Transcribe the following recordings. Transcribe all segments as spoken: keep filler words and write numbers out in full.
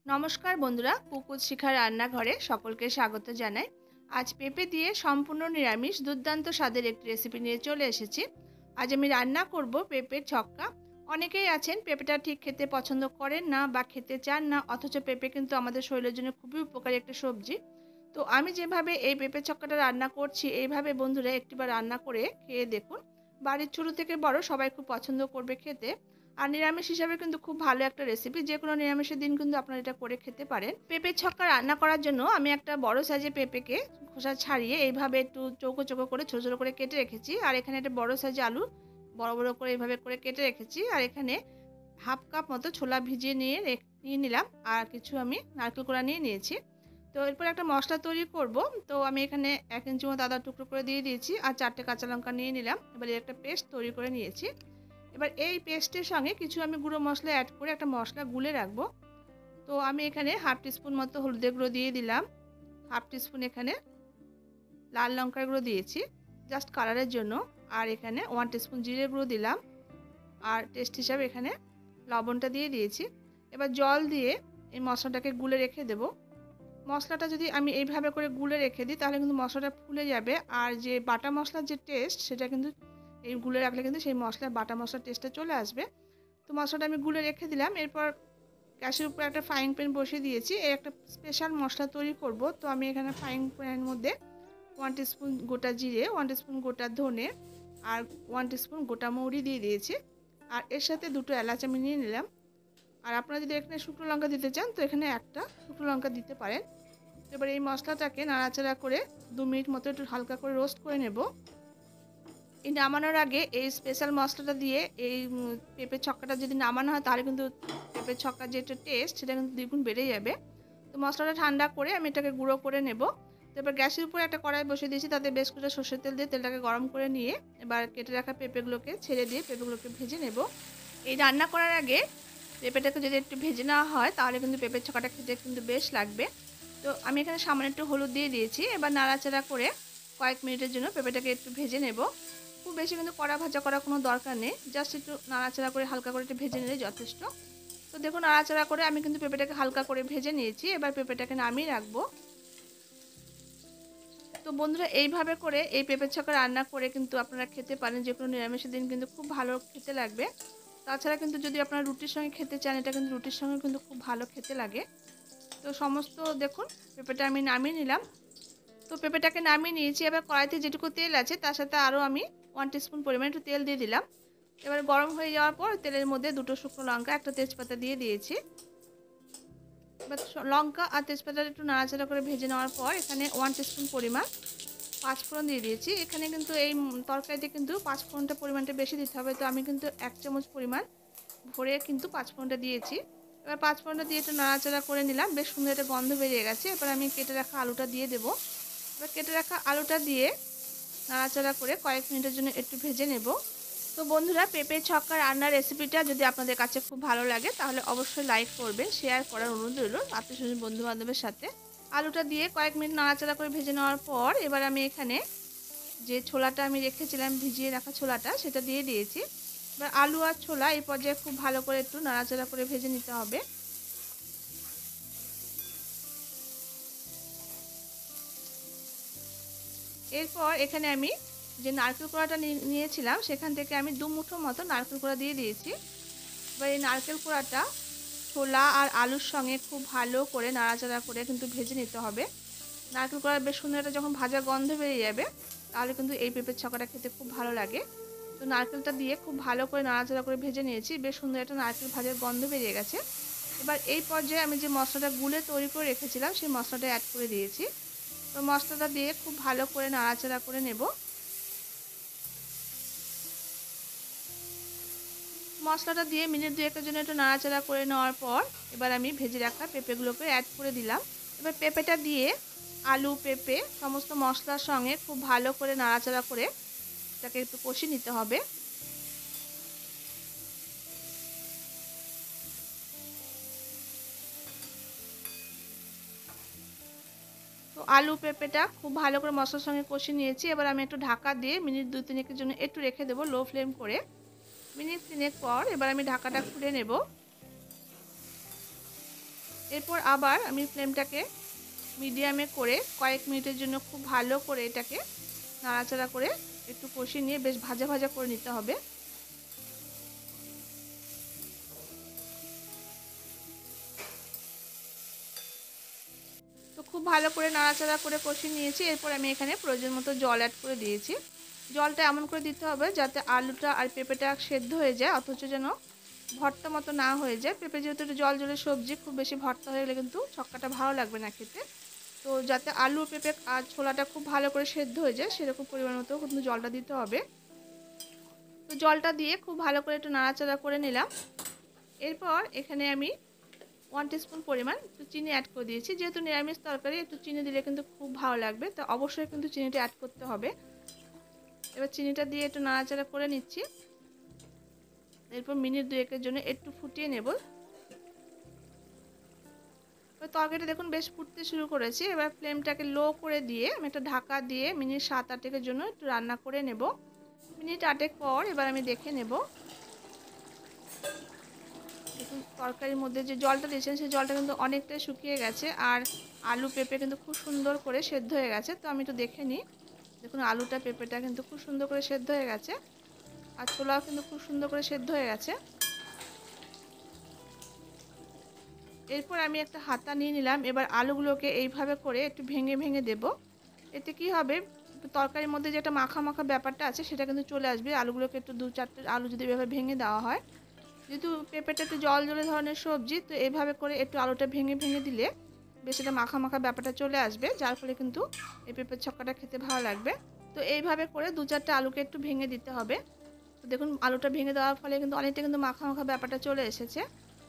নমস্কার বন্ধুরা, কুকুর শিখার রান্নাঘরে সকলকে স্বাগত জানাই। আজ পেঁপে দিয়ে সম্পূর্ণ নিরামিষ দুর্দান্ত স্বাদের একটি রেসিপি নিয়ে চলে এসেছি। আজ আমি রান্না করব পেঁপের ছক্কা। অনেকেই আছেন পেঁপেটা ঠিক খেতে পছন্দ করেন না বা খেতে চান না, অথচ পেঁপে কিন্তু আমাদের শরীরের জন্য খুবই উপকারী একটা সবজি। তো আমি যেভাবে এই পেঁপে ছক্কাটা রান্না করছি, এইভাবে বন্ধুরা একটিবার রান্না করে খেয়ে দেখুন। বাড়ির ছোট থেকে বড় সবাই খুব পছন্দ করবে খেতে। আর নিরামিষ হিসাবে কিন্তু খুব ভালো একটা রেসিপি, যে কোনো নিরামিষের দিন কিন্তু আপনারা এটা করে খেতে পারেন। পেঁপের ছক্কা রান্না করার জন্য আমি একটা বড় সাইজের পেঁপেকে খোসা ছাড়িয়ে এইভাবে একটু চৌকো চৌকো করে ছোটো ছোটো করে কেটে রেখেছি। আর এখানে একটা বড় সাইজের আলু বড় বড় করে এইভাবে করে কেটে রেখেছি। আর এখানে হাফ কাপ মতো ছোলা ভিজিয়ে নিয়ে নিয়ে নিলাম। আর কিছু আমি নারকেল কোড়া নিয়ে নিয়েছি। তো এরপর একটা মশলা তৈরি করব। তো আমি এখানে এক ইঞ্চি মতো আদা টুকরো করে দিয়ে দিয়েছি আর চারটে কাঁচা লঙ্কা নিয়ে নিলাম। এবার একটা পেস্ট তৈরি করে নিয়েছি। এবার এই পেস্টের সঙ্গে কিছু আমি গুঁড়ো মশলা অ্যাড করে একটা মশলা গুলে রাখবো। তো আমি এখানে হাফ টিস্পুন মতো হলুদের গুঁড়ো দিয়ে দিলাম, হাফ টিস্পুন এখানে লাল লঙ্কার গুঁড়ো দিয়েছি জাস্ট কালারের জন্য, আর এখানে ওয়ান টিস্পুন জিরে গুঁড়ো দিলাম, আর টেস্ট হিসাবে এখানে লবণটা দিয়ে দিয়েছি। এবার জল দিয়ে এই মশলাটাকে গুলে রেখে দেব। মশলাটা যদি আমি এইভাবে করে গুলে রেখে দিই তাহলে কিন্তু মশলাটা ফুলে যাবে, আর যে বাটা মশলার যে টেস্ট সেটা কিন্তু এই গুলে রাখলে কিন্তু সেই মশলার বাটা মশলার টেস্টটা চলে আসবে। তো মশলাটা আমি গুলে রেখে দিলাম। এরপর গ্যাসের উপর একটা ফ্রাইং প্যান বসিয়ে দিয়েছি, এই একটা স্পেশাল মশলা তৈরি করব। তো আমি এখানে ফ্রাইং প্যানের মধ্যে ওয়ান টিস্পুন গোটা জিরে, ওয়ান টিস্পুন গোটা ধনে আর ওয়ান টিস্পুন গোটা মৌরি দিয়ে দিয়েছি। আর এর সাথে দুটো এলাচ আমি নিয়ে নিলাম। আর আপনারা যদি এখানে শুকনো লঙ্কা দিতে চান তো এখানে একটা শুকনো লঙ্কা দিতে পারেন। এবার এই মশলাটাকে নাড়াচাড়া করে দু মিনিট মতো একটু হালকা করে রোস্ট করে নেব। এই নামানোর আগে এই স্পেশাল মশলাটা দিয়ে এই পেঁপের ছক্কাটা যদি নামানো হয় তাহলে কিন্তু পেঁপের ছক্কার যে একটা টেস্ট সেটা কিন্তু দ্বিগুণ বেড়ে যাবে। তো মশলাটা ঠান্ডা করে আমি এটাকে গুঁড়ো করে নেব। তো এবার গ্যাসের উপরে একটা কড়াই বসিয়ে দিয়েছি, তাতে বেশ কিছুটা সর্ষের তেল দিয়ে তেলটাকে গরম করে নিয়ে এবার কেটে রাখা পেঁপেগুলোকে ছেড়ে দিয়ে পেঁপেগুলোকে ভেজে নেব। এই রান্না করার আগে পেঁপেটাকে যদি একটু ভেজে নেওয়া হয় তাহলে কিন্তু পেঁপের ছক্কাটা খেতে কিন্তু বেশ লাগবে। তো আমি এখানে সামান্য একটু হলুদ দিয়ে দিয়েছি। এবার নাড়াচাড়া করে কয়েক মিনিটের জন্য পেঁপেটাকে একটু ভেজে নেব। খুব বেশি কিন্তু কড়া ভাজা করার কোনো দরকার নেই, জাস্ট একটু নাড়াচাড়া করে হালকা করে একটু ভেজে নিলে যথেষ্ট। তো দেখুন নাড়াচাড়া করে আমি কিন্তু পেঁপেটাকে হালকা করে ভেজে নিয়েছি। এবার পেঁপেটাকে নামিয়ে রাখবো। তো বন্ধুরা এইভাবে করে এই পেঁপের ছক্কা রান্না করে কিন্তু আপনারা খেতে পারেন, যে কোনো নিরামিষের দিন কিন্তু খুব ভালো খেতে লাগবে। তাছাড়া কিন্তু যদি আপনারা রুটির সঙ্গে খেতে চান এটা কিন্তু রুটির সঙ্গে কিন্তু খুব ভালো খেতে লাগে। তো সমস্ত দেখুন পেঁপেটা আমি নামিয়ে নিলাম। তো পেঁপেটাকে নামিয়ে নিয়েছি। এবার কড়াইতে যেটুকু তেল আছে তার সাথে আরও আমি ওয়ান টিস্পুন পরিমাণ একটু তেল দিয়ে দিলাম। এবার গরম হয়ে যাওয়ার পর তেলের মধ্যে দুটো শুকনো লঙ্কা, একটা তেজপাতা দিয়ে দিয়েছি। এবার লঙ্কা আর তেজপাতা একটু নাড়াচাড়া করে ভেজে নেওয়ার পর এখানে ওয়ান টিস্পুন পরিমাণ পাঁচফোড়ন দিয়ে দিয়েছি। এখানে কিন্তু এই তরকারিতে কিন্তু পাঁচফোড়নটা পরিমাণটা বেশি দিতে হবে। তো আমি কিন্তু এক চামচ পরিমাণ ভরে কিন্তু পাঁচফোড়নটা দিয়েছি। এবার পাঁচফোড়নটা দিয়ে একটু নাড়াচাড়া করে নিলাম, বেশ সুন্দর একটা গন্ধ বেরিয়ে গেছে। এবার আমি কেটে রাখা আলুটা দিয়ে দেবো। এবার কেটে রাখা আলুটা দিয়ে নাড়াচাড়া করে কয়েক মিনিটের জন্য একটু ভেজে নেব। তো বন্ধুরা পেঁপের ছক্কা রান্নার রেসিপিটা যদি আপনাদের কাছে খুব ভালো লাগে তাহলে অবশ্যই লাইক করবেন, শেয়ার করার অনুরোধ রইল আত্মীয় স্বজন বন্ধু বান্ধবের সাথে। আলুটা দিয়ে কয়েক মিনিট নাড়াচাড়া করে ভেজে নেওয়ার পর এবার আমি এখানে যে ছোলাটা আমি রেখেছিলাম ভিজিয়ে রাখা ছোলাটা সেটা দিয়ে দিয়েছি। এবার আলু আর ছোলা এই পর্যায়ে খুব ভালো করে একটু নাড়াচাড়া করে ভেজে নিতে হবে। এরপর এখানে আমি যে নারকেল কোড়াটা নিয়েছিলাম সেখান থেকে আমি দু মুঠো মতো নারকেল কোড়া দিয়ে দিয়েছি। এবার এই নারকেল কোড়াটা ছোলা আর আলুর সঙ্গে খুব ভালো করে নাড়াচাড়া করে কিন্তু ভেজে নিতে হবে। নারকেল কোড়া বেশ সুন্দর একটা যখন ভাজা গন্ধ বেরিয়ে যাবে তাহলে কিন্তু এই পেঁপের ছক্কাটা খেতে খুব ভালো লাগে। তো নারকেলটা দিয়ে খুব ভালো করে নাড়াচাড়া করে ভেজে নিয়েছি, বেশ সুন্দর একটা নারকেল ভাজার গন্ধ বেরিয়ে গেছে। এবার এই পর্যায়ে আমি যে মশলাটা গুলে তৈরি করে রেখেছিলাম সেই মশলাটা অ্যাড করে দিয়েছি। তো মশলাটা দিয়ে খুব ভালো করে নাড়াচাড়া করে নেব। মশলাটা দিয়ে মিনিট দুয়েকের জন্য একটু নাড়াচাড়া করে নেওয়ার পর এবার আমি ভেজে রাখা পেঁপেগুলোকে অ্যাড করে দিলাম। এবার পেঁপেটা দিয়ে আলু পেঁপে সমস্ত মশলার সঙ্গে খুব ভালো করে নাড়াচাড়া করে এটাকে একটু কষিয়ে নিতে হবে। তো আলু পেঁপেটা খুব ভালো করে মশলার সঙ্গে কষিয়ে নিয়েছি। এবার আমি একটু ঢাকা দিয়ে মিনিট দুই তিনেকের জন্য একটু রেখে দেবো লো ফ্লেম করে। মিনিট তিনেক পর এবার আমি ঢাকাটা খুলে নেব। এরপর আবার আমি ফ্লেমটাকে মিডিয়ামে করে কয়েক মিনিটের জন্য খুব ভালো করে এটাকে নাড়াচাড়া করে একটু কষিয়ে নিয়ে বেশ ভাজা ভাজা করে নিতে হবে। তো খুব ভালো করে নাড়াচাড়া করে কষিয়ে নিয়েছি। এরপর আমি এখানে প্রয়োজন মতো জল অ্যাড করে দিয়েছি। জলটা এমন করে দিতে হবে যাতে আলুটা আর পেঁপেটা সেদ্ধ হয়ে যায়, অথচ যেন ভর্তা মতো না হয়ে যায়। পেঁপে যেহেতু একটু জল জলের সবজি, খুব বেশি ভর্তা হয়ে গেলে কিন্তু ছক্কাটা ভালো লাগবে না খেতে। তো যাতে আলু পেঁপে আর ছোলাটা খুব ভালো করে সেদ্ধ হয়ে যায় সেরকম পরিমাণ মতো কিন্তু জলটা দিতে হবে। তো জলটা দিয়ে খুব ভালো করে একটু নাড়াচাড়া করে নিলাম। এরপর এখানে আমি ওয়ান টিস্পুন পরিমাণ একটু চিনি অ্যাড করে দিয়েছি। যেহেতু নিরামিষ তরকারি একটু চিনি দিলে কিন্তু খুব ভালো লাগবে, তো অবশ্যই কিন্তু চিনিটা অ্যাড করতে হবে। এবার চিনিটা দিয়ে একটু নাড়াচাড়া করে নিচ্ছি। এরপর মিনিট দুয়েকের জন্য একটু ফুটিয়ে নেব। তরকারিটা দেখুন বেশ ফুটতে শুরু করেছি। এবার ফ্লেমটাকে লো করে দিয়ে আমি একটা ঢাকা দিয়ে মিনিট সাত আটেকের জন্য একটু রান্না করে নেব। মিনিট আটেক পর এবার আমি দেখে নেব। দেখুন তরকারির মধ্যে যে জলটা দিয়েছেন সেই জলটা কিন্তু অনেকটাই শুকিয়ে গেছে, আর আলু পেঁপে কিন্তু খুব সুন্দর করে সেদ্ধ হয়ে গেছে। তো আমি একটু দেখে নিই। দেখুন আলুটা পেঁপেটা কিন্তু খুব সুন্দর করে সেদ্ধ হয়ে গেছে, আর ছোলাও কিন্তু খুব সুন্দর করে সেদ্ধ হয়ে গেছে। এরপর আমি একটা হাতা নিয়ে নিলাম। এবার আলুগুলোকে এইভাবে করে একটু ভেঙে ভেঙে দেব। এতে কি হবে, তরকারির মধ্যে যে একটা মাখা মাখা ব্যাপারটা আছে সেটা কিন্তু চলে আসবে। আলুগুলোকে একটু দু চারটে আলু যদি এভাবে ভেঙে দেওয়া হয়, যেহেতু পেঁপেটা একটু জল জলে ধরনের সবজি, তো এইভাবে করে একটু আলুটা ভেঙে ভেঙে দিলে বেশ একটা মাখা মাখা ব্যাপারটা চলে আসবে, যার ফলে কিন্তু এই পেঁপের ছক্কাটা খেতে ভালো লাগবে। তো এইভাবে করে দু চারটে আলুকে একটু ভেঙে দিতে হবে। তো দেখুন আলুটা ভেঙে দেওয়ার ফলে কিন্তু অনেকটা কিন্তু মাখা মাখা ব্যাপারটা চলে এসেছে।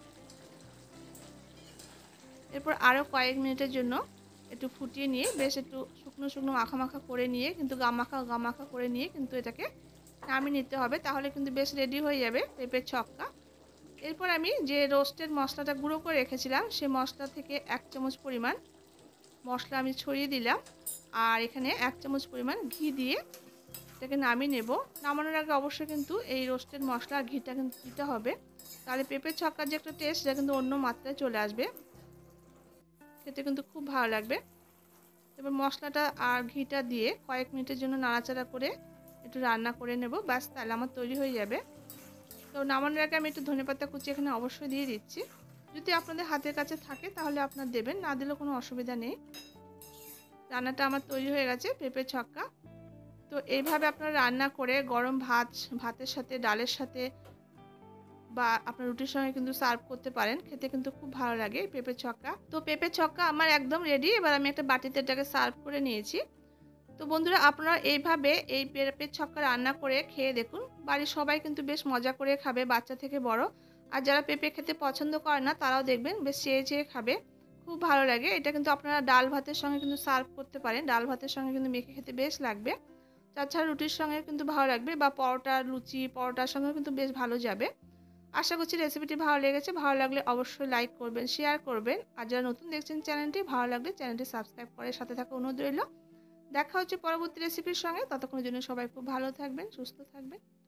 এরপর আরও কয়েক মিনিটের জন্য একটু ফুটিয়ে নিয়ে বেশ একটু শুকনো শুকনো মাখা মাখা করে নিয়ে কিন্তু গামাখা গামাখা করে নিয়ে কিন্তু এটাকে নামিয়ে নিতে হবে। তাহলে কিন্তু বেশ রেডি হয়ে যাবে পেঁপের ছক্কা। এরপর আমি যে রোস্টের মশলাটা গুঁড়ো করে রেখেছিলাম সেই মশলা থেকে এক চামচ পরিমাণ মশলা আমি ছড়িয়ে দিলাম, আর এখানে এক চামচ পরিমাণ ঘি দিয়ে এটাকে নামিয়ে নেব। নামানোর আগে অবশ্যই কিন্তু এই রোস্টের মশলা আর ঘিটা কিন্তু দিতে হবে, তাহলে পেঁপের ছক্কার যে একটা টেস্ট সেটা কিন্তু অন্য মাত্রায় চলে আসবে, খেতে কিন্তু খুব ভালো লাগবে। এবার মশলাটা আর ঘিটা দিয়ে কয়েক মিনিটের জন্য নাড়াচাড়া করে একটু রান্না করে নেব। ব্যাস তাহলে আমার তৈরি হয়ে যাবে। তো নামানোর আগে আমি একটু ধনেপাতা কুচি এখানে অবশ্যই দিয়ে দিচ্ছি। যদি আপনাদের হাতের কাছে থাকে তাহলে আপনার দেবেন, না দিলেও কোনো অসুবিধা নেই। রান্নাটা আমার তৈরি হয়ে গেছে পেঁপের ছক্কা। তো এইভাবে আপনারা রান্না করে গরম ভাত ভাতের সাথে, ডালের সাথে বা আপনার রুটির সঙ্গে কিন্তু সার্ভ করতে পারেন। খেতে কিন্তু খুব ভালো লাগে পেঁপের ছক্কা। তো পেঁপের ছক্কা আমার একদম রেডি। এবার আমি একটা বাটিতে এটাকে সার্ভ করে নিয়েছি। তো বন্ধুরা আপনারা এইভাবে এই পেঁপের ছক্কা রান্না করে খেয়ে দেখুন। বাড়ির সবাই কিন্তু বেশ মজা করে খাবে, বাচ্চা থেকে বড়। আর যারা পেঁপে খেতে পছন্দ করে না তারাও দেখবেন বেশ চেয়ে চেয়ে খাবে, খুব ভালো লাগে। এটা কিন্তু আপনারা ডাল ভাতের সঙ্গে কিন্তু সার্ভ করতে পারেন। ডাল ভাতের সঙ্গে কিন্তু মেখে খেতে বেশ লাগবে। তাছাড়া রুটির সঙ্গে কিন্তু ভালো লাগবে, বা পরোটা, লুচি, পরোটার সঙ্গেও কিন্তু বেশ ভালো যাবে। আশা করছি রেসিপিটি ভালো লেগেছে। ভালো লাগলে অবশ্যই লাইক করবেন, শেয়ার করবেন। আর যারা নতুন দেখছেন চ্যানেলটি, ভালো লাগলে চ্যানেলটি সাবস্ক্রাইব করে সাথে থাকা অনুরোধ রইল। দেখা হচ্ছে পরবর্তী রেসিপির সঙ্গে। ততক্ষণের জন্য সবাই খুব ভালো থাকবেন, সুস্থ থাকবেন।